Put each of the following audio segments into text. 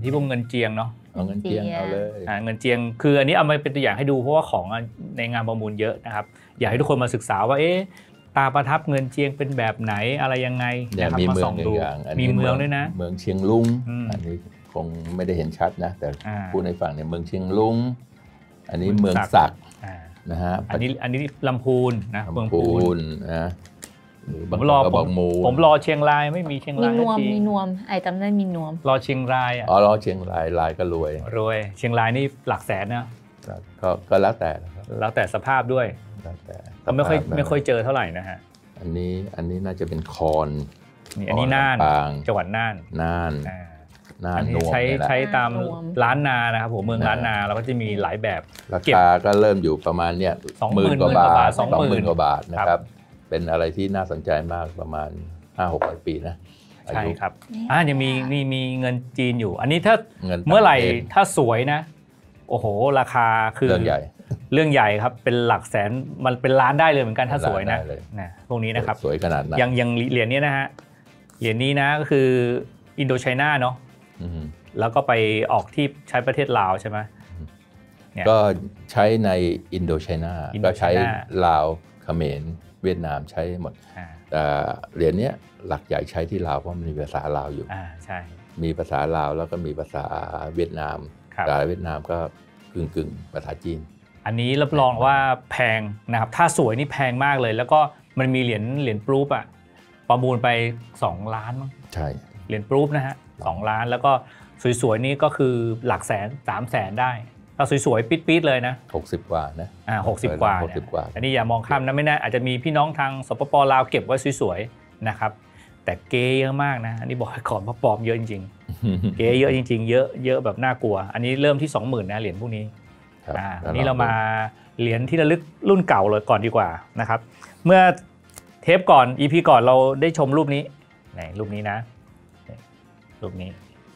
ที่พวกเงินเจียงเนาะเงินเจียงเอาเลยเงินเจียงคืออันนี้เอามาเป็นตัวอย่างให้ดูเพราะว่าของในงานประมูลเยอะนะครับอยากให้ทุกคนมาศึกษาว่าตาประทับเงินเจียงเป็นแบบไหนอะไรยังไงนะครับมาส่องดูมีเมืองด้วยนะเมืองเชียงลุงอันนี้คงไม่ได้เห็นชัดนะแต่พูดในฝั่งเนี่ยเมืองเชียงลุงอันนี้เมืองสักนะฮะอันนี้ลำพูนนะเมืองพูนนะผมรอเชียงรายไม่มีเชียงรายมีนวมไอ้จำได้มีนวมรอเชียงรายรอเชียงรายก็รวยเชียงรายนี่หลักแสนนะก็แล้วแต่สภาพด้วยก็ไม่ค่อยเจอเท่าไหร่นะฮะอันนี้น่าจะเป็นคอนอันนี้น่านจังหวัดน่านนวมใช้ตามล้านนานะครับผมเมืองล้านนาเราก็จะมีหลายแบบราคาก็เริ่มอยู่ประมาณเนี่ย20,000 กว่าบาท 20,000 กว่าบาทนะครับเป็นอะไรที่น่าสนใจมากประมาณ 5-600 ปีนะใช่ครับยังมีเงินจีนอยู่อันนี้ถ้าเมื่อไหร่ถ้าสวยนะโอ้โหราคาคือเรื่องใหญ่ครับเป็นหลักแสนมันเป็นล้านได้เลยเหมือนกันถ้าสวยนะพวกนี้นะครับสวยขนาดนั้นยังเหรียญนี้นะฮะเหรียญนี้นะก็คืออินโดไชน่าเนาะแล้วก็ไปออกที่ใช้ประเทศลาวใช่ไหมก็ใช้ในอินโดไชน่าก็ใช้ลาวเขมรเวียดนามใช้หมดแต่เหรียญนี้หลักใหญ่ใช้ที่ลาวเพราะมันมีภาษาลาวอยู่ใช่มีภาษาลาวแล้วก็มีภาษาเวียดนามภาษาเวียดนามก็กึ่งภาษาจีนอันนี้รับรองว่าแพงนะครับถ้าสวยนี่แพงมากเลยแล้วก็มันมีเหรียญปรูฟประมูลไป2 ล้านมั้งใช่เหรียญปรูฟนะฮะ2 ล้านแล้วก็สวยๆนี่ก็คือหลักแสน300,000ได้ถ้าสวยๆปิดๆเลยนะ 60 กว่านะ 60 กว่าอันนี้อย่ามองข้ามนะไม่แน่อาจจะมีพี่น้องทางสปป.ลาวเก็บไว้สวยๆนะครับแต่เก๊เยอะมากนะอันนี้บอกก่อนว่าปลอมเยอะจริงๆเก๊เยอะจริงๆเยอะแบบน่ากลัวอันนี้เริ่มที่ 20,000 นะเหรียญพวกนี้นี่เรามาเหรียญที่ระลึกรุ่นเก่าเลยก่อนดีกว่านะครับเมื่อเทปก่อน EP ก่อนเราได้ชมรูปนี้รูปนี้นะรูปนี้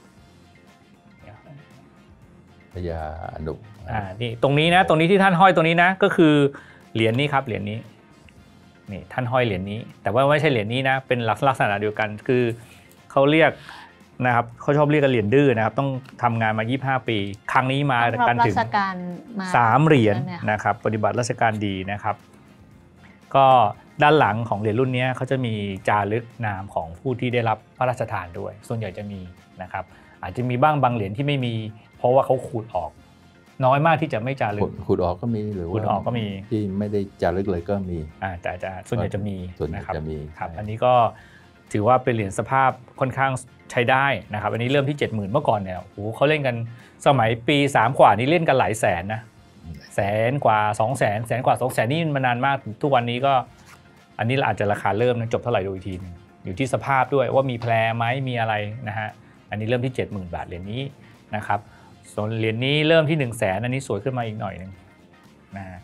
พญาอนุนี่ตรงนี้นะตรงนี้ที่ท่านห้อยตรงนี้นะก็คือเหรียญนี้ครับเหรียญนี้นี่ท่านห้อยเหรียญนี้แต่ว่าไม่ใช่เหรียญนี้นะเป็นลักษณะเดียวกันคือเขาเรียกนะครับเขาชอบเรียกกันเหรียญดื้อนะครับต้องทำงานมา25 ปีครั้งนี้มากันถึง3 เหรียญนะครับปฏิบัติราชการดีนะครับก็ด้านหลังของเหรียญรุ่นนี้เขาจะมีจารึกนามของผู้ที่ได้รับพระราชทานด้วยส่วนใหญ่จะมีนะครับอาจจะมีบ้างบางเหรียญที่ไม่มีเพราะว่าเขาขูดออกน้อยมากที่จะไม่จารึกขูดออกก็มีหรือว่าขูดออกก็มีที่ไม่ได้จารึกเลยก็มีแต่ส่วนใหญ่จะมีนะครับครับอันนี้ก็ถือว่าเป็นเหรียญสภาพค่อนข้างใช้ได้นะครับอันนี้เริ่มที่ 70,000 เมื่อก่อนเนี่ยโอ้โหเขาเล่นกันสมัยปี3 กว่านี้เล่นกันหลายแสนนะ100,000 กว่า 200,000 100,000 กว่า 200,000 นี่มานานมากทุกวันนี้ก็อันนี้อาจจะราคาเริ่มจบเท่าไหร่ดูอีกทีนึงอยู่ที่สภาพด้วยว่ามีแผลไหมมีอะไรนะฮะอันนี้เริ่มที่ 70,000 บาทเหรียญนี้นะครับส่วนเหรียญนี้เริ่มที่ 100,000 อันนี้สวยขึ้นมาอีกหน่อยนึงนะฮะ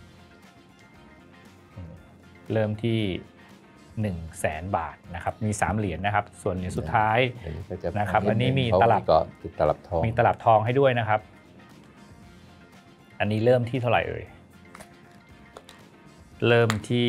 เริ่มที่100,000 บาทนะครับมี3 เหรียญนะครับส่วนเหรียญสุดท้ายนะครับอันนี้มีตลับทองมีตลับทองให้ด้วยนะครับอันนี้เริ่มที่เท่าไหร่เอ่ยเริ่มที่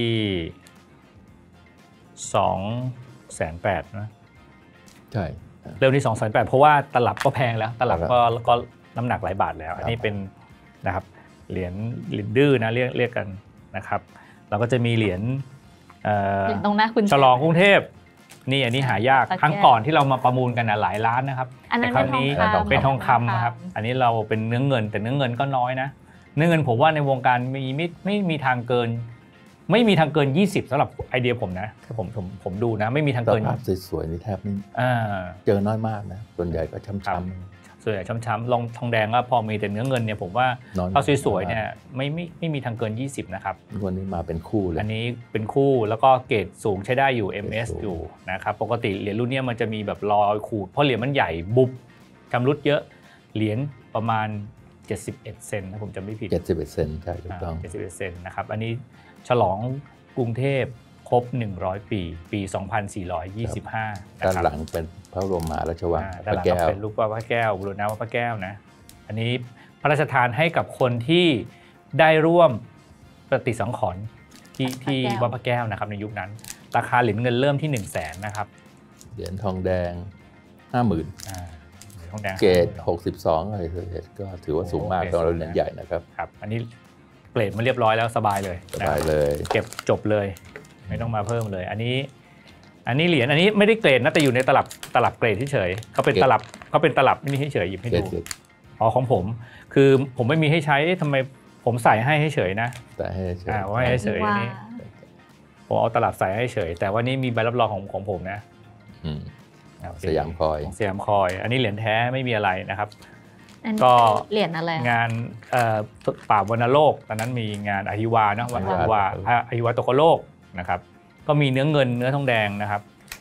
280,000นะใช่เริ่มที่280,000เพราะว่าตลับก็แพงแล้วตลับก็น้ำหนักหลายบาทแล้วอันนี้เป็นนะครับเหรียญดื้อนะเรียกกันนะครับเราก็จะมีเหรียญตรงหน้าคุณฉลองกรุงเทพนี่อันนี้หายากครั้งก่อนที่เรามาประมูลกันหลายล้านนะครับแต่ครั้งนี้เป็นทองคำครับอันนี้เราเป็นเนื้อเงินแต่เนื้อเงินก็น้อยนะเนื้อเงินผมว่าในวงการไม่มีทางเกิน20สำหรับไอเดียผมนะถ้าผมดูนะไม่มีทางเกินสวยๆนี่แทบไม่เจอน้อยมากนะส่วนใหญ่ก็ช้ำส่วนใหญ่ช้ำๆลองทองแดงก็พอมีแต่เนื้อเงินเนี่ยผมว่าถ้าสวยๆเนี่ยไม่มีทางเกิน20นะครับวันนี้มาเป็นคู่เลยอันนี้เป็นคู่แล้วก็เกรดสูงใช้ได้อยู่ MS อยู่นะครับปกติเหรียญรุ่นนี้มันจะมีแบบรอยขูดเพราะเหรียญมันใหญ่บุบชำรุดเยอะเหรียญประมาณ71 เซนนะผมจำไม่ผิด 71 เซนใช่ถูกต้อง 71 เซนนะครับอันนี้ฉลองกรุงเทพครบ100 ปี 2425 ด้านหลังเป็นพระบรมมหาราชวังด้านหลังเป็นรูปพระแก้วบูรณะวัดพระแก้วนะอันนี้พระราชทานให้กับคนที่ได้ร่วมปฏิสังขรณ์ที่วัดพระแก้วนะครับในยุคนั้นราคาเหรียญเงินเริ่มที่100,000นะครับเหรียญทองแดง 50,000 ทองแดงเกรด62อะไรก็ถือว่าสูงมากสำหรับเหรียญใหญ่นะครับครับอันนี้เกรดมาเรียบร้อยแล้วสบายเลยสบายเลยเก็บจบเลยไม่ต้องมาเพิ่มเลยอันนี้เหรียญอันนี้ไม่ได้เกรดนะแต่อยู่ในตลับเกรดเฉยๆเขาเป็นตลับนี่เฉยๆหยิบให้ดูอ๋อของผมคือผมไม่มีให้ใช้ทำไมผมใส่ให้เฉยๆนะใส่ให้เฉยว่าให้เฉยนี่ผมเอาตลับใส่ให้เฉยแต่ว่านี่มีใบรับรองของผมนะสยามคอยสยามคอยอันนี้เหรียญแท้ไม่มีอะไรนะครับก็เหรียญอะไรงานปราบวัณโรคตอนนั้นมีงานอหิวาเนาะอหิวาตกโลกนะครับก็มีเนื้อเงินเนื้อทองแดงนะครับ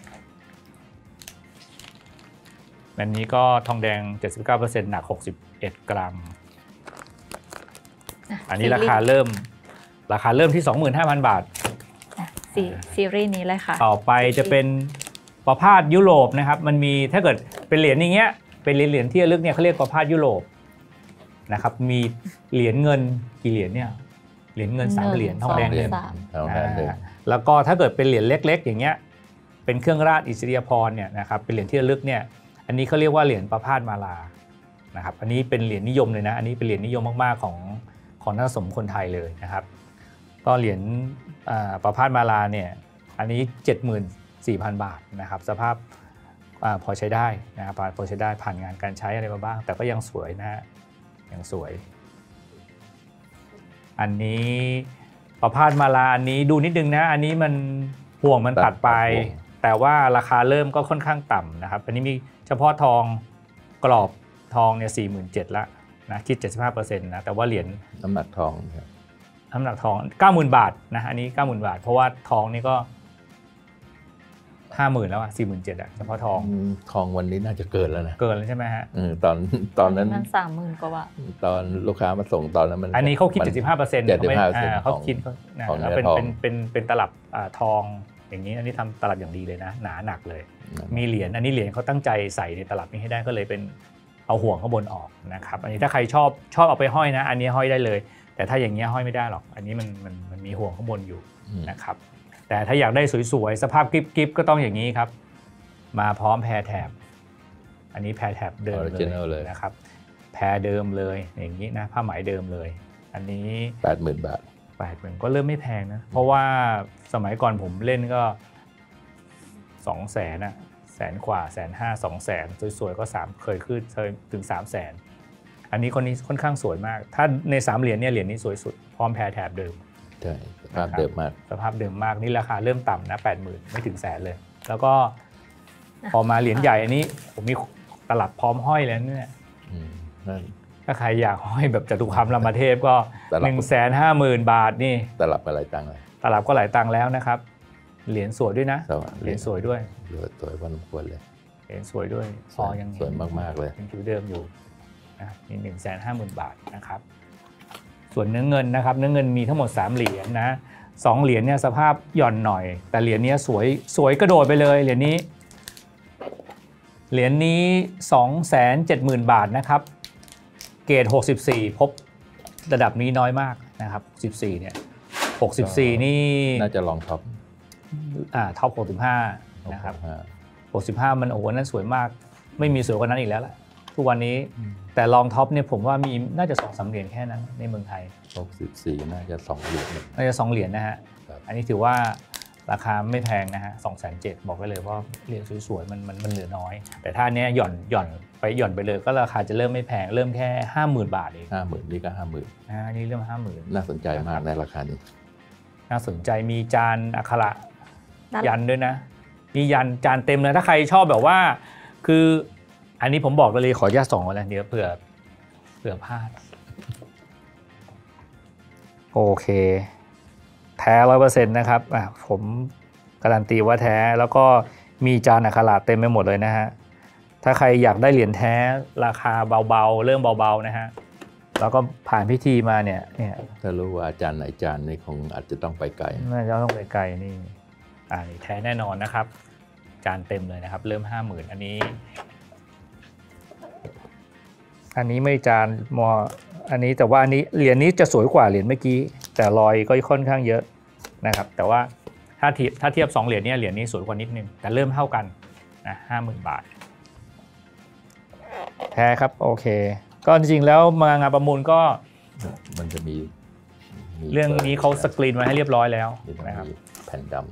อันนี้ก็ทองแดง 79% หนัก61 กรัมอันนี้ราคาเริ่มที่ 25,000 บาทซีรีส์นี้เลยค่ะต่อไปจะเป็นประพาสยุโรปนะครับมันมีถ้าเกิดเป็นเหรียญอย่างเงี้ยเป็นเหรียญที่ระลึกเนี่ยเขาเรียกประพาสยุโรปนะครับมีเหรียญเงินกี่เหรียญเนี่ยเหรียญเงิน3เหรียญทองแดง1แล้วก็ถ้าเกิดเป็นเหรียญเล็กๆอย่างเงี้ยเป็นเครื่องราชอิสริยาภรณ์เนี่ยนะครับเป็นเหรียญที่ระลึกเนี่ยอันนี้เขาเรียกว่าเหรียญประพาสมาลานะครับอันนี้เป็นเหรียญนิยมเลยนะอันนี้เป็นเหรียญนิยมมากๆของนักสะสมคนไทยเลยนะครับก็เหรียญประพาสมาลาเนี่ยอันนี้ 74,000 บาทนะครับสภาพพอใช้ได้นะครับพอใช้ได้ผ่านงานการใช้อะไรมาบ้างแต่ก็ยังสวยนะฮะยังสวยอันนี้ประพาสมาลาอันนี้ดูนิดนึงนะอันนี้มันห่วงมันตัดไปแต่ว่าราคาเริ่มก็ค่อนข้างต่ำนะครับอันนี้มีเฉพาะทองกรอบทองเนี่ย 47,000 ละนะคิด 75% นะแต่ว่าเหรียญน้ำหนักทองน้ำหนักทอง 90,000 บาทนะอันนี้ 90,000 บาทเพราะว่าทองนี่ก็50,000แล้วอ่ะ 47,000อ่ะเฉพาะทองวันนี้น่าจะเกินแล้วนะเกินแล้วใช่ไหมฮะตอนนั้นมัน 30,000 กว่าบาทตอนลูกค้ามาส่งตอนนั้นมันอันนี้เขาคิด 75% เขาคิดนะเป็นตลับทองอย่างนี้อันนี้ทำตลับอย่างดีเลยนะหนาหนักเลยมีเหรียญอันนี้เหรียญเขาตั้งใจใส่ในตลับนี้ให้ได้ก็เลยเป็นเอาห่วงข้างบนออกนะครับอันนี้ถ้าใครชอบเอาไปห้อยนะอันนี้ห้อยได้เลยแต่ถ้าอย่างเงี้ยห้อยไม่ได้หรอกอันนี้มันมีห่วงข้างบนอยู่นะครับแต่ถ้าอยากได้สวยๆสภาพกิ๊บก็ต้องอย่างนี้ครับมาพร้อมแพรแถบอันนี้แพรแถบเดิมเลยนะครับแพรเดิมเลยอย่างนี้นะผ้าไหมเดิมเลยอันนี้ 80,000 บาท 80,000ก็เริ่มไม่แพงนะเพราะว่าสมัยก่อนผมเล่นก็ 200,000นะ100,000 กว่า 150,000 200,000 สวยๆก็เคยขึ้นถึง 300,000 อันนี้คนนี้ค่อนข้างสวยมากถ้าใน3เหรียญเนี่ยเหรียญนี้สวยสุดพร้อมแพรแถบเดิมใช่สภาพเดิมมากนี่ราคาเริ่มต่ำนะ 80,000 ไม่ถึง100,000เลยแล้วก็พอมาเหรียญใหญ่อันนี้ผมมีตลับพร้อมห้อยแล้วเนี่ยถ้าใครอยากห้อยแบบจตุคามรามเทพก็ 150,000 บาทนี่ตลับอะไรตังค์เลยตลับก็หลายตังค์แล้วนะครับเหรียญสวยด้วยนะเหรียญสวยด้วยสวยพอสมควรเลยเหรียญสวยด้วยยังสวยมากๆเลยยังผิวเดิมอยู่นะนี่ 150,000 บาทนะครับส่วนเนื้อเงินนะครับเนื้อเงินมีทั้งหมด3เหรียญนะ2เหรียญเนี่ยสภาพหย่อนหน่อยแต่เหรียญนี้สวยกระโดดไปเลยเหรียญนี้ 270,000 บาทนะครับเกรด64พบระดับนี้น้อยมากนะครับ64เนี่ย64นี่น่าจะลองท็อปท็อป65นะครับ65มันโอ้โหนั้นสวยมากไม่มีสวยกว่านั้นอีกแล้วล่ะทุกวันนี้แต่ลองท็อปเนี่ยผมว่ามีน่าจะ 2-3 เหรียญแค่นั้นในเมืองไทย 64น่าจะ2เหรียญน่าจะ2เหรียญนะฮะอันนี้ถือว่าราคาไม่แพงนะฮะ 270,000 บอกไว้เลยว่าเหรียญสวยๆมันเหลือน้อยแต่ถ้าเนี้ยหย่อนไปเลยก็ราคาจะเริ่มไม่แพงเริ่มแค่ 50,000 บาทเอง 50,000 นี่ก็ 50,000 นี่เริ่ม 50,000 น่าสนใจมากในราคานี้น่าสนใจมีจานอักขระยันด้วยนะมียันจานเต็มเลยถ้าใครชอบแบบว่าคืออันนี้ผมบอกเลยขออนุญาตส่องแล้วเดี๋ยวเผื่อพลาดโอเคแท้ 100% นะครับผมการันตีว่าแท้แล้วก็มีจานอักขระเต็มไปหมดเลยนะฮะถ้าใครอยากได้เหรียญแท้ราคาเบาๆเริ่มเบาๆนะฮะแล้วก็ผ่านพิธีมาเนี่ยถ้ารู้ว่าอาจารย์ไหนจานนี่คงอาจจะต้องไปไกลน่าจะต้องไปไกลนี่แท้แน่นอนนะครับจานเต็มเลยนะครับเริ่ม 50,000 อันนี้ไม่จานอันนี้แต่ว่าอันนี้เหรียญนี้จะสวยกว่าเหรียญเมื่อกี้แต่รอยก็ค่อนข้างเยอะนะครับแต่ว่าถ้าเทียบ2เหรียญนี้เหรียญนี้สวยกว่านิดนึงแต่เริ่มเท่ากันนะ 50,000 บาทแท้ครับโอเคก็จริงๆแล้วมางานประมูลก็มันจะมีเรื่องนี้เขาสกรีนไว้ให้เรียบร้อยแล้วนะครับแผ่นดำ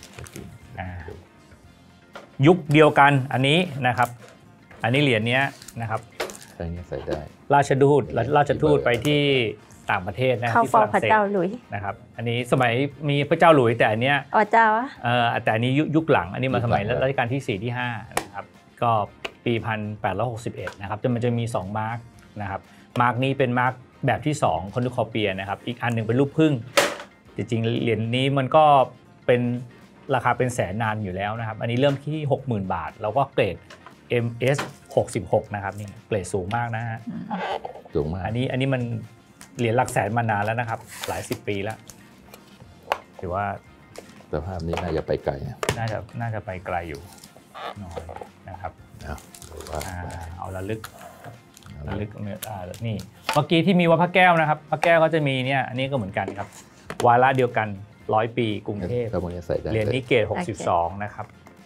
ยุคเดียวกันอันนี้นะครับอันนี้เหรียญนี้นะครับใช่ใส่ได้ราชทูตไปที่ต่างประเทศนะที่ฝรั่งเศสพระเจ้าหลุยนะครับอันนี้สมัยมีพระเจ้าหลุยแต่อันเนี้ยเจ้าแต่อันนี้ยุคหลังอันนี้มาสมัยรัชกาลที่4ที่5นะครับก็ปี1861นะครับมันจะมี2มาร์กนะครับมาร์กนี้เป็นมาร์กแบบที่2คอนดูคอเปียนะครับอีกอันหนึ่งเป็นรูปผึ้งจริงๆเหรียญนี้มันก็เป็นราคาเป็นแสนนานอยู่แล้วนะครับอันนี้เริ่มที่ 60,000 บาทแล้วก็เกรด MS 66นะครับนี่เกรดสูงมากนะฮะสูงมากอันนี้มันเหรียญหลักแสนมานานแล้วนะครับหลาย10 ปีแล้วถือว่าสภาพนี้น่าจะไปไกลน่าจะไปไกลอยู่น้อยนะครับเอาระลึกนี่เมื่อกี้ที่มีวัดพระแก้วนะครับพระแก้วก็จะมีเนี่ยอันนี้ก็เหมือนกันครับวาระเดียวกัน100 ปีกรุงเทพเหรียญนี้เกรด62นะครับ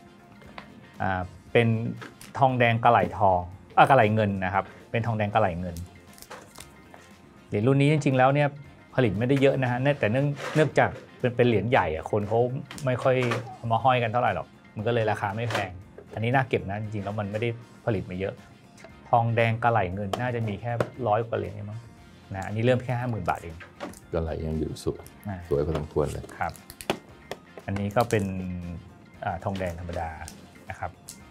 เป็นทองแดงกะไหล่ทองกะไหล่เงินนะครับเป็นทองแดงกะไหล่เงินเหรียญรุ่นนี้จริงๆแล้วเนี่ยผลิตไม่ได้เยอะนะฮะแต่เนื่องจากเป็นเหรียญใหญ่อะคนเขาไม่ค่อยมาห้อยกันเท่าไหร่หรอกมันก็เลยราคาไม่แพงอันนี้น่าเก็บนะจริงๆแล้วมันไม่ได้ผลิตมาเยอะทองแดงกะไหล่เงินน่าจะมีแค่100 กว่าเหรียญเองมั้งนะอันนี้เริ่มแค่ 50,000 บาทเองกะไหล่ยังอยู่สวยพอสมควรเลยครับอันนี้ก็เป็นทองแดงธรรมดานะครับ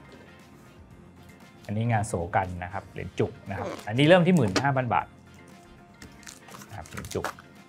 อันนี้งานโสกันนะครับเหรียญจุกนะครับอันนี้เริ่มที่ 15,000 บาทนะครับเหรียญจุก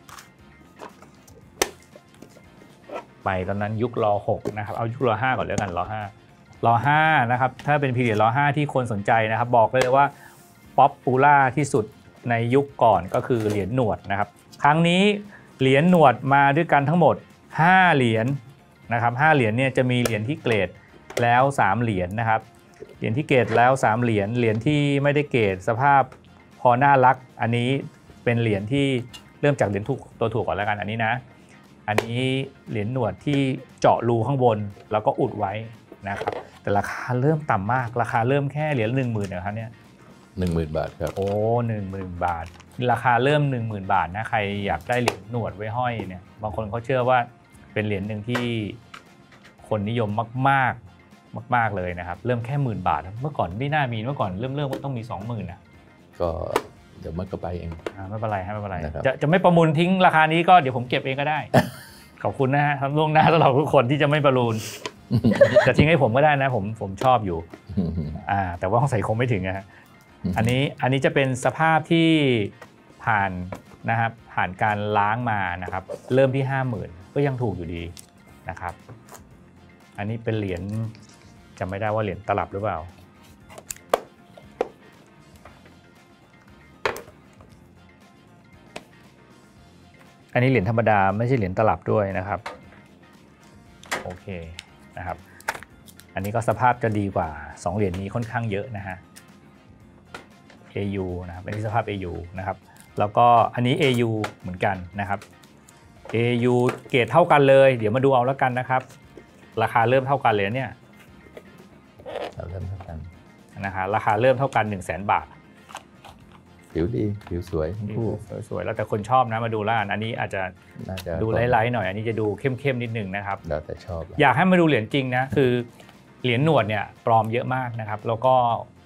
ไปตอนนั้นยุคร.6นะครับเอายุคร.5ก่อนแล้วกันร.5นะครับถ้าเป็นพีเรียดร.5ที่คนสนใจนะครับบอกเลยว่าป๊อปปูล่าที่สุดในยุคก่อนก็คือเหรียญหนวดนะครับครั้งนี้เหรียญหนวดมาด้วยกันทั้งหมด5 เหรียญนะครับ5 เหรียญเนี่ยจะมีเหรียญที่เกรดแล้ว3 เหรียญนะครับเหรียญที่เกรดแล้ว3 เหรียญที่ไม่ได้เกรดสภาพพอน่ารักอันนี้เป็นเหรียญที่เริ่มจากเหรียญตัวถูกก่อนแล้วกันอันนี้นะอันนี้เหรียญหนวดที่เจาะรูข้างบนแล้วก็อุดไว้นะครับแต่ราคาเริ่มต่ำมากราคาเริ่มแค่เหรียญละ 10,000 นะครับเนี่ย 10,000 บาทครับโอ้ 10,000 บาทราคาเริ่ม 10,000 บาทนะใครอยากได้เหรียญหนวดไว้ห้อยเนี่ยบางคนเขาเชื่อว่าเป็นเหรียญหนึ่งที่คนนิยมมากเลยนะครับเริ่มแค่ 10,000 บาทเมื่อก่อนไม่น่ามีเมื่อก่อนเริ่มต้องมี 20,000นะก็เดี๋ยวมันก็ไปเองไม่เป็นไรจะไม่ประมูลทิ้งราคานี้ก็เดี๋ยวผมเก็บเองก็ได้ขอบคุณนะฮะล่วงหน้าสำหรับทุกคนที่จะไม่ประมูลจะทิ้งให้ผมก็ได้นะผมชอบอยู่แต่ว่าของใส่คงไม่ถึงนะฮะอันนี้จะเป็นสภาพที่ผ่านนะครับผ่านการล้างมานะครับเริ่มที่ 50,000 ก็ยังถูกอยู่ดีนะครับอันนี้เป็นเหรียญจำไม่ได้ว่าเหรียญตลับหรือเปล่าอันนี้เหรียญธรรมดาไม่ใช่เหรียญตลับด้วยนะครับโอเคนะครับอันนี้ก็สภาพจะดีกว่า2 เหรียญนี้ค่อนข้างเยอะนะฮะ AU นะครับอันนี้สภาพ AU นะครับแล้วก็อันนี้ AU เหมือนกันนะครับ AU เกรดเท่ากันเลยเดี๋ยวมาดูเอาแล้วกันนะครับราคาเริ่มเท่ากันเลยเนี่ยเริ่มเท่ากันนะครับราคาเริ่มเท่ากัน 100,000 บาทผิวดีผิวสวยสวยแล้วแต่คนชอบนะมาดูแล้วอันนี้อาจจะดูไลท์หน่อยอันนี้จะดูเข้มนิดนึงนะครับแล้วแต่ชอบอยากให้มาดูเหรียญจริงนะคือเหรียญหนวดเนี่ยปลอมเยอะมากนะครับแล้วก็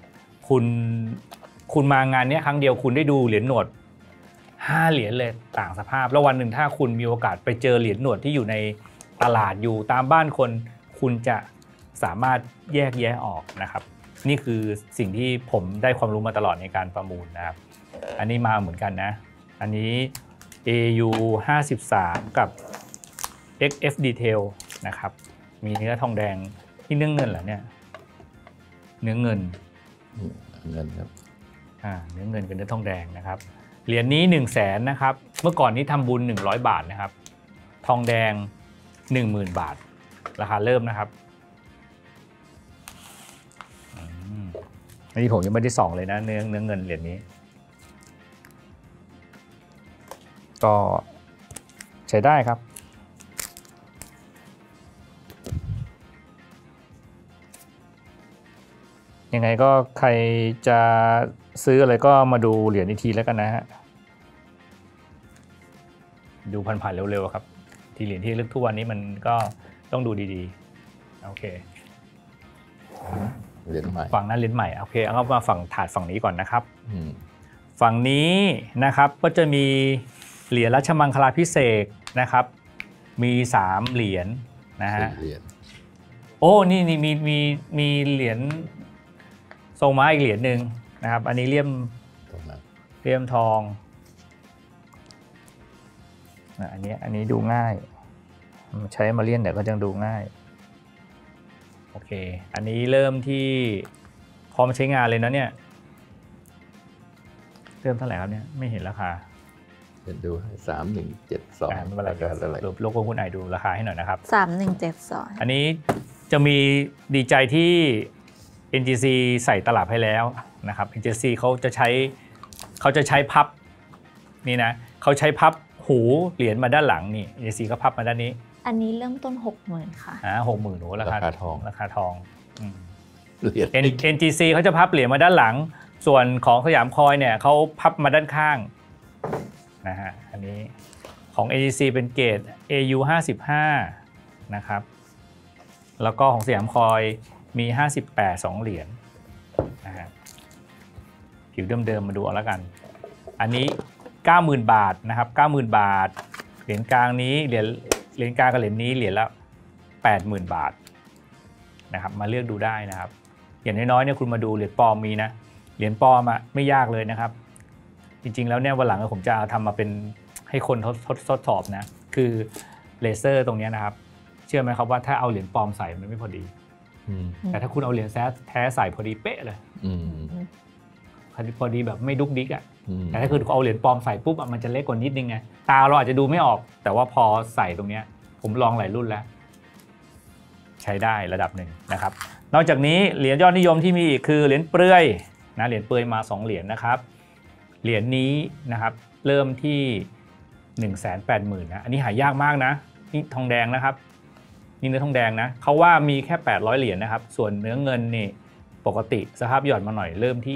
คุณมางานนี้ครั้งเดียวคุณได้ดูเหรียญหนวด5 เหรียญเลยต่างสภาพแล้ววันหนึ่งถ้าคุณมีโอกาสไปเจอเหรียญหนวดที่อยู่ในตลาดอยู่ตามบ้านคนคุณจะสามารถแยกแยะออกนะครับนี่คือสิ่งที่ผมได้ความรู้มาตลอดในการประมูลนะครับอันนี้มาเหมือนกันนะอันนี้ AU 53กับ XF Detail นะครับมีเนื้อทองแดงที่เนื้อเงินเหรอเนี่ยเนื้อเงินครับเนื้อเงินกับเนื้อทองแดงนะครับเหรียญนี้ 100,000 นะครับเมื่อก่อนนี้ทำบุญ100 บาทนะครับทองแดง 10,000 บาทราคาเริ่มนะครับอันนี้ผมยังไม่ได้ส่องเลยนะเนื้อเงินเหรียญนี้ก็ใช้ได้ครับยังไงก็ใครจะซื้ออะไรก็มาดูเหรียญอีกทีแล้วกันนะฮะดูผ่านๆเร็วๆครับทีเหรียญที่ลึกทุกวันนี้มันก็ต้องดูดีๆโอเคเหรียญใหม่ฝั่งนั้นเหรียญใหม่โอเคเอามาฝั่งถาดฝั่งนี้ก่อนนะครับฝั่งนี้นะครับก็จะมีเหรียญรัชมังคลาภิเษกนะครับมี3เหรียญนะฮะโอ้นี่มีเหรียญทรงม้าอีกเหรียญหนึ่งนะครับอันนี้เลี่ยมทองอันนี้ดูง่ายใช้มาเลี่ยนแต่ก็ยังดูง่ายโอเคอันนี้เริ่มที่พร้อมใช้งานเลยนะเนี่ยเริ่มเท่าไหร่ครับเนี่ยไม่เห็นราคาเห็นดู3172 ไม่เป็นไรโลโก้คุณไอดูราคาให้หน่อยนะครับ 3172 อันนี้จะมีดีใจที่ NGC ใส่ตลับให้แล้วนะครับ NGC เขาจะใช้พับนี่นะเขาใช้พับหูเหรียญมาด้านหลังนี่ NGC ก็พับมาด้านนี้อันนี้เริ่มต้น 60,000 ค่ะ 60,000โหราคาทองเหรียญ NGC เขาจะพับเหรียญมาด้านหลังส่วนของสยามคอยเนี่ยเขาพับมาด้านข้างนะฮะอันนี้ของ NGC เป็นเกรด AU 55นะครับแล้วก็ของสยามคอยมี58 2เหรียญนะฮะผิวเดิมๆมาดูเอาละกันอันนี้ 90,000 บาทนะครับ 90,000 บาทเหรียญกลางนี้เหรียญกลางกับเหรียญนี้เหรียญละ 80,000 บาทนะครับมาเลือกดูได้นะครับอย่างน้อยๆเนี่ยคุณมาดูเหรียญปลอมมีนะเหรียญปลอมอ่ะไม่ยากเลยนะครับจริงๆแล้วเนี่ยวันหลังผมจะทำมาเป็นให้คนทดสอบนะคือเลเซอร์ตรงนี้นะครับเชื่อไหมครับว่าถ้าเอาเหรียญปลอมใส่มันไม่พอดีแต่ถ้าคุณเอาเหรียญแท้ใส่พอดีเป๊ะเลยพอดีแบบไม่ดุกดิกอ่ะแต่ถ้าคือเอาเหรียญปลอมใส่ปุ๊บมันจะเล็กกว่านิดนึงไงตาเราอาจจะดูไม่ออกแต่ว่าพอใส่ตรงนี้ผมลองหลายรุ่นแล้วใช้ได้ระดับหนึ่งนะครับนอกจากนี้เหรียญยอดนิยมที่มีอีกคือเหรียญเปลือยนะเหรียญเปลือยมา2เหรียญนะครับเหรียญนี้นะครับเริ่มที่ 180,000 นะอันนี้หายากมากนะนี่ทองแดงนะครับนี่เนื้อทองแดงนะเขาว่ามีแค่800เหรียญนะครับส่วนเนื้อเงินนี่ปกติสภาพหย่อนมาหน่อยเริ่มที่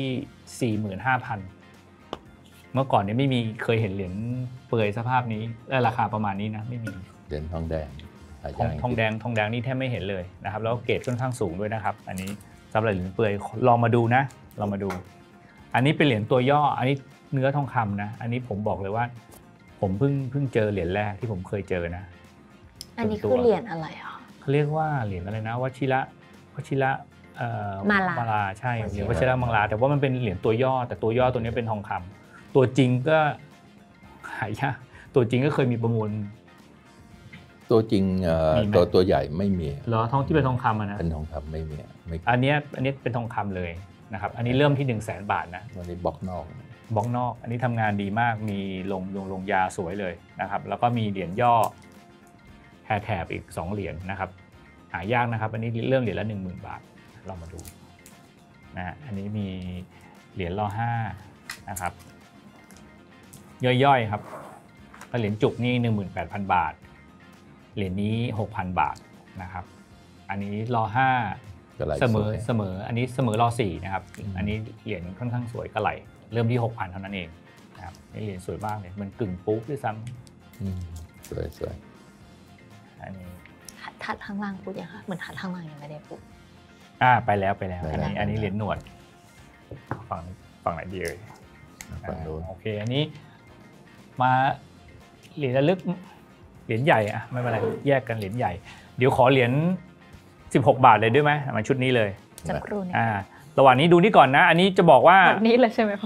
45,000 เมื่อก่อนเนี่ยไม่มีเคยเห็นเหรียญเปลือยสภาพนี้และราคาประมาณนี้นะไม่มีเหรียญทองแดงทองแดงนี่แทบไม่เห็นเลยนะครับแล้วเกรดค่อนข้างสูงด้วยนะครับอันนี้สำหรับเหรียญเปลือยลองมาดูนะลองมาดูอันนี้เป็นเหรียญตัวย่ออันนี้เนื้อทองคำนะอันนี้ผมบอกเลยว่าผมเพิ่งเจอเหรียญแรกที่ผมเคยเจอนะอันนี้คือเหรียญอะไรอ่ะเขาเรียกว่าเหรียญอะไรนะวชิระมาลาใช่เหรียญวชิระมังลาแต่ว่ามันเป็นเหรียญตัวย่อแต่ตัวย่อตัวนี้เป็นทองคำตัวจริงก็หายากตัวจริงก็เคยมีประมูลตัวจริงตัวใหญ่ไม่มีเหรอทองที่เป็นทองคำนะเป็นทองคำไม่มีอันนี้เป็นทองคำเลยนะครับอันนี้เริ่มที่ 100,000 บาทนะวันนี้บล็อกนอกอันนี้ทำงานดีมากมีลงยาสวยเลยนะครับแล้วก็มีเหรียญย่อแฮร์แถบอีก2เหรียญนะครับหายากนะครับอันนี้เริ่มเหรียญละ 10,000 บาทเรามาดูนะอันนี้มีเหรียญร.5นะครับย่อยๆครับเหรียญจุกนี่ 18,000 บาทเหรียญนี้ 6,000 บาทนะครับอันนี้ร.5เสมออันนี้เสมอร.4นะครับอันนี้เหรียญค่อนข้างสวยกระไหลเริ่มที่ 6,000 เท่านั้นเองนะครับนี่เหรียญสวยมากเลยมันกึ่งปุ๊บด้วยซ้ำสวยอันนี้ทัดข้างล่างพูดยังคะเหมือนทัดข้างล่างยังไม่ได้พูดไปแล้วอันนี้เหรียญหนวดฝั่งไหนดีเลยโอเคอันนี้มาเหรียญระลึกเหรียญใหญ่อะไม่เป็นไรแยกกันเหรียญใหญ่เดี๋ยวขอเหรียญ16 บาทเลยด้วยไหมมาชุดนี้เลยสักครู่นึงระหว่างนี้ดูนี่ก่อนนะอันนี้จะบอกว่าแบบนี้เลยใช่ไหมพ่อ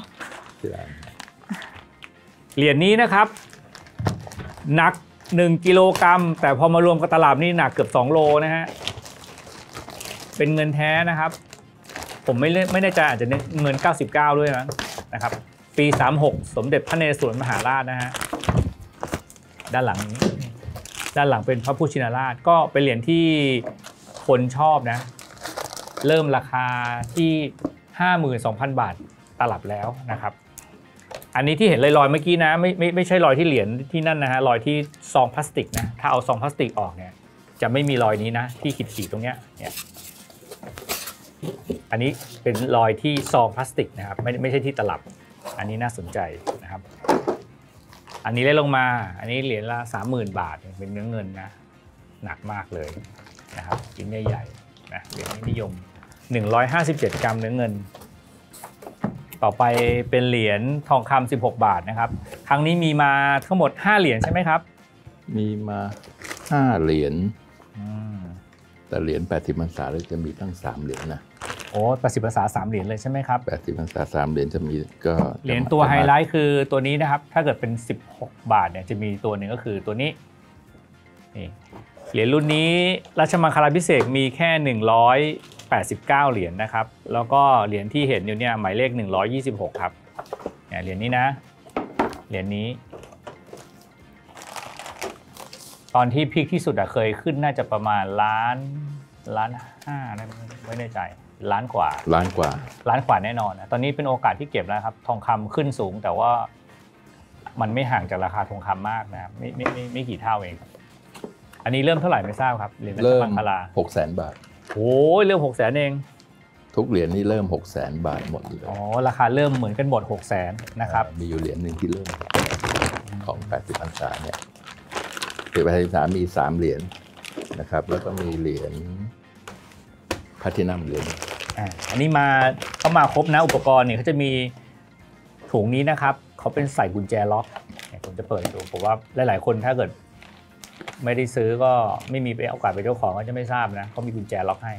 เหรียญนี้นะครับหนัก1 กิโลกรัมแต่พอมารวมกับตลับนี่หนักเกือบ2 โลนะฮะเป็นเงินแท้นะครับผมไม่แน่ใจอาจจะเงิน99ด้วยนะครับปี36สมเด็จพระนเรศวรมหาราชนะฮะด้านหลังเป็นพระพุทธชินราชก็เป็นเหรียญที่คนชอบนะเริ่มราคาที่ 52,000 บาทตลับแล้วนะครับอันนี้ที่เห็นลอยๆเมื่อกี้นะไม่ใช่รอยที่เหรียญที่นั่นนะฮะรอยที่ซองพลาสติกนะถ้าเอาซองพลาสติกออกเนี่ยจะไม่มีรอยนี้นะที่ขีดๆตรงเนี้ยอันนี้เป็นรอยที่ซองพลาสติกนะครับไม่ใช่ที่ตลับอันนี้น่าสนใจนะครับอันนี้เล่นลงมาอันนี้เหรียญละ 30,000 บาทเป็นเนื้อเงินนะหนักมากเลยนะครับชิ้นใหญ่ๆนะเหรียญนิยม157 กรัมเนื้อเงินต่อไปเป็นเหรียญทองคำ16 บาทนะครับครั้งนี้มีมาทั้งหมด5เหรียญใช่ไหมครับมีมา5เหรียญแต่เหรียญ80 พรรษาเลยจะมีตั้ง3เหรียญนะโอ้80 พรรษา3เหรียญเลยใช่ไหมครับ 80 พรรษา3เหรียญจะมีก็เหรียญตัวไฮไลท์คือตัวนี้นะครับถ้าเกิดเป็น16 บาทเนี่ยจะมีตัวหนึ่งก็คือตัวนี้นี่เหรียญรุ่นนี้รัชมังคลาภิเษกมีแค่189เหรียญนะครับแล้วก็เหรียญที่เห็นอยู่เนี่ยหมายเลข126ครับเนี่ยเหรียญนี้นะเหรียญนี้ตอนที่พีคที่สุดเคยขึ้นน่าจะประมาณล้านห้านะไม่แน่ใจล้านกว่าแน่นอนนะตอนนี้เป็นโอกาสที่เก็บแล้วครับทองคำขึ้นสูงแต่ว่ามันไม่ห่างจากราคาทองคำมากนะครับไม่กี่เท่าเองอันนี้เริ่มเท่าไหร่ไม่ทราบครับเหรียญรัชมังคลา 600,000 บาทโอ้ยเริ่ม600,000เองทุกเหรียญนี่เริ่ม600,000 บาทหมดเลยอ๋อราคาเริ่มเหมือนกันหมด600,000นะครับมีอยู่เหรียญหนึ่งที่เริ่มของ80 พรรษาเนี่ย80 พรรษามี3เหรียญนะครับแล้วก็มีเหรียญแพลทินัมเหรียญอันนี้เข้ามาครบนะอุปกรณ์เนี่ยเขาจะมีถุงนี้นะครับเขาเป็นใส่กุญแจล็อกผมจะเปิดดูผมว่าหลายๆคนถ้าเกิดไม่ได้ซื้อก็ไม่มีโอกาสไปเจ้าของก็จะไม่ทราบนะเขามีกุญแจล็อกให้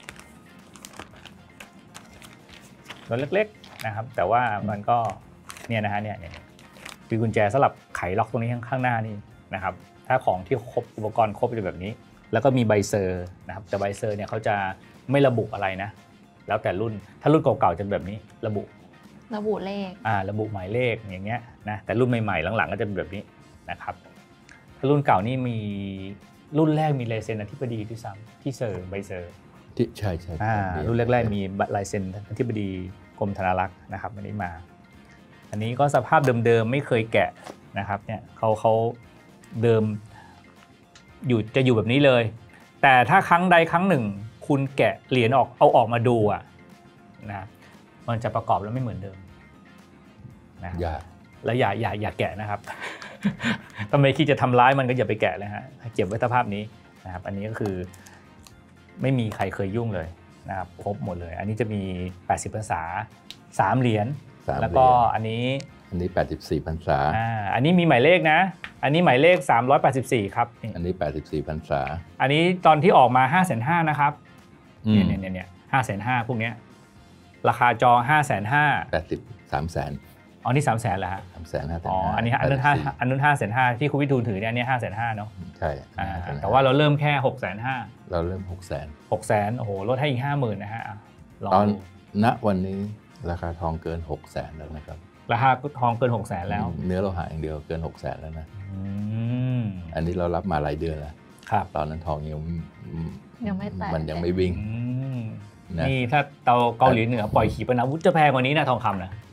ตัวเล็กๆนะครับแต่ว่ามันก็เนี่ยนะฮะเนี่ยคือกุญแจสำหรับไขล็อกตรงนี้ข้างหน้านี่นะครับถ้าของที่ครบอุปกรณ์ครบจะแบบนี้แล้วก็มีใบเซอร์นะครับแต่ใบเซอร์เนี่ยเขาจะไม่ระบุอะไรนะแล้วแต่รุ่นถ้ารุ่นเก่าๆจะแบบนี้ระบุเลขระบุหมายเลขอย่างเงี้ยนะแต่รุ่นใหม่ๆหลังๆก็จะเป็นแบบนี้นะครับถ้ารุ่นเก่านี่มีรุ่นแรกมีลายเซ็นอธิบดีด้วยซ้ำที่เซอร์ใบเซอร์ที่ใช่รุ่นแรกๆมีลายเซ็นอธิบดีกรมธนารักษ์นะครับอันนี้มาอันนี้ก็สภาพเดิมๆไม่เคยแกะนะครับเนี่ยเขาเดิมจะอยู่แบบนี้เลยแต่ถ้าครั้งใดครั้งหนึ่งคุณแกะเหรียญเอาออกมาดูนะมันจะประกอบแล้วไม่เหมือนเดิมนะแล้วอย่าแกะนะครับถ้าไม่คิดจะทำร้ายมันก็อย่าไปแกะเลยฮะเก็บไว้สภาพนี้นะครับอันนี้ก็คือไม่มีใครเคยยุ่งเลยนะครับครบหมดเลยอันนี้จะมี80 พรรษา3เหรียญแล้วก็อันนี้ 84 พรรษาอันนี้มีหมายเลขนะอันนี้หมายเลข384ครับอันนี้84 พรรษาอันนี้ตอนที่ออกมา 550,000 นะครับเนี่ย550,000พวกนี้ราคาจอง 550,000 300,000 อ๋อนี่ 300,000แล้วฮะ 300,000 อ๋ออันนี้อันนู้น 550,000ที่คุณวิทูลถือเนี่ยอันนี้ 550,000เนาะใช่แต่ว่าเราเริ่มแค่ 650,000 เราเริ่ม 600,000โอ้โหลดให้อีก 50,000นะฮะตอนณวันนี้ราคาทองเกิน 600,000แล้วนะครับราคาทองเกิน 600,000แล้วเนื้อโลหะอย่างเดียวเกิน 600,000แล้วนะอันนี้เรารับมาหลายเดือนแล้วตอนนั้นทองยังไม่แตะมันยังไม่วิ่งนี่ถ้าเกาหลีเหนือปล่อยขีปนาวุธจะแพงกว่านี้นะทองคำนะ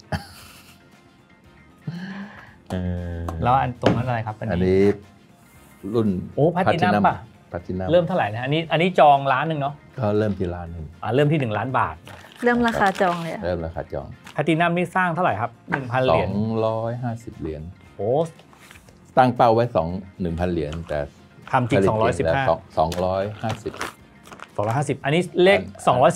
แล้วอันตรงนั้นอะไรครับอันนี้รุ่นแพลทินัมป่ะเริ่มเท่าไหร่นะอันนี้จองล้านหนึ่งเนาะก็เริ่มที่ล้านหนึ่งเริ่มที่1 ล้านบาทเริ่มราคาจองเลยเริ่มราคาจองแพลทินัมนี่สร้างเท่าไหร่ครับ 1,000 เหรียญ 250 เหรียญตั้งเป้าไว้1,000 เหรียญแต่ทำจริง250อันนี้เลข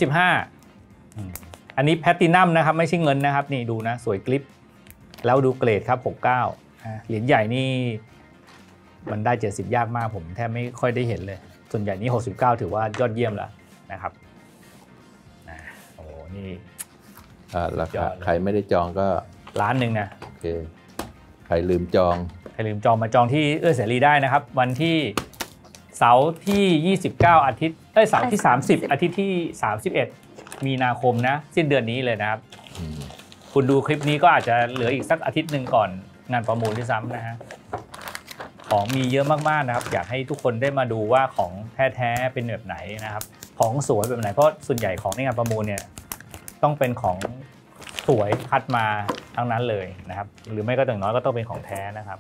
215อันนี้แพลทินัมนะครับไม่ใช่เงินนะครับนี่ดูนะสวยกริปแล้วดูเกรดครับ69เหรียญใหญ่นี่มันได้70ยากมากผมแทบไม่ค่อยได้เห็นเลยส่วนใหญ่นี่69ถือว่ายอดเยี่ยมแล้วนะครับโอ้นี่ราคาใครไม่ได้จองก็ล้านหนึ่งนะโอเคใครลืมจองมาจองที่เอื้อเสรีได้นะครับวันที่เสาร์ที่29อาทิตย์เสาร์ที่30อาทิตย์ที่31มีนาคมนะสิ้นเดือนนี้เลยนะครับคุณดูคลิปนี้ก็อาจจะเหลืออีกสักอาทิตย์หนึ่งก่อนงานประมูลที่ซ้ำนะฮะของมีเยอะมากๆนะครับอยากให้ทุกคนได้มาดูว่าของแท้ๆเป็นแบบไหนนะครับของสวยแบบไหนเพราะส่วนใหญ่ของในงานประมูลเนี่ยต้องเป็นของสวยคัดมาทั้งนั้นเลยนะครับหรือไม่ก็อย่างน้อยก็ต้องเป็นของแท้นะครับ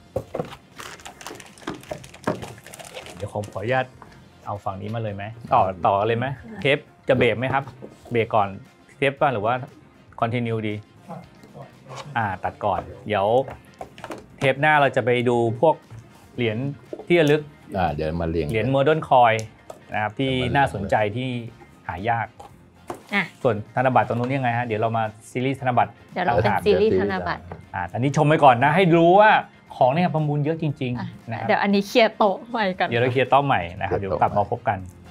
เดี๋ยวผมขออนุญาตเอาฝั่งนี้มาเลยไหมต่อเลยไหมเทปจะเบรกไหมครับเบรกก่อนเทปป่ะหรือว่าคอนติเนียดีตัดก่อนเดี๋ยวเทปหน้าเราจะไปดูพวกเหรียญที่ระลึกเดี๋ยวมาเรียงเหรียญโมเดิร์นคอยนะครับที่น่าสนใจที่หายากส่วนธนบัตรตรงนู้นยังไงฮะเดี๋ยวเรามาซีรีส์ธนบัตรเดี๋ยวเราเป็นซีรีส์ธนบัตรอันนี้ชมไปก่อนนะให้รู้ว่าของเนี่ยประมูลเยอะจริงๆนะครับเดี๋ยวอันนี้เคลียร์โต๊ะใหม่กันเดี๋ยวเราเคลียร์โต๊ะใหม่นะครับเดี๋ยวกลับมาพบกัน